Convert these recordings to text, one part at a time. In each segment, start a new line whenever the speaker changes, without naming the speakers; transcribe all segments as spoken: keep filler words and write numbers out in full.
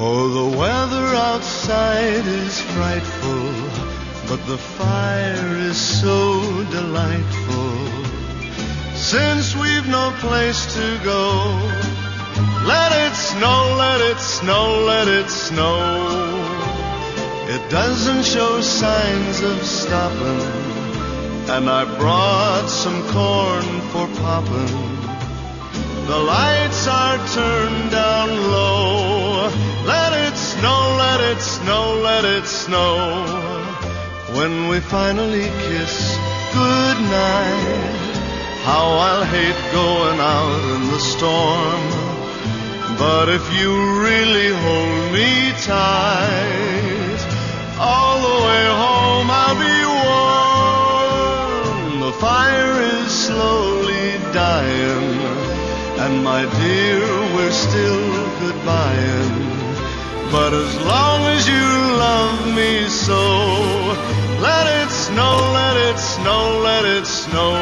Oh, the weather outside is frightful, but the fire is so delightful. Since we've no place to go, let it snow, let it snow, let it snow. It doesn't show signs of stopping, and I brought some corn for popping. The lights are turned down low. Let it snow, let it snow, let it snow. When we finally kiss goodnight, how I'll hate going out in the storm. But if you really hold me tight, all the way home I'll be warm. The fire is slowly dying, and my dear, we're still goodbying. But as long as you love me so, let it snow, let it snow, let it snow.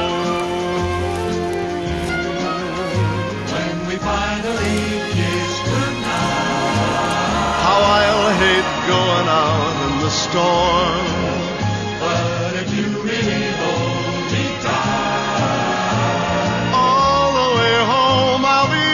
When we finally kiss goodnight,
how I'll hate going out in the storm.
but if you really hold me tight,
All the way home I'll be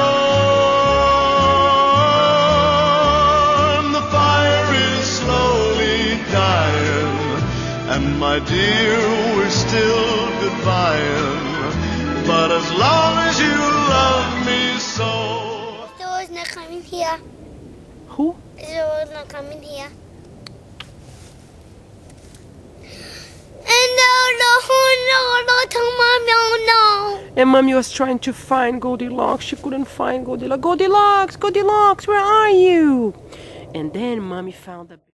warm. The fire is slowly dying, and my dear, we're still goodbying. But as long as you love me so.
Zoe's not coming here.
Who?
Zoe's not coming here. And no, no, no, no, tell Mom, no, no.
And Mommy was trying to find Goldilocks. She couldn't find Goldilocks. Goldilocks, Goldilocks, where are you? And then Mommy found the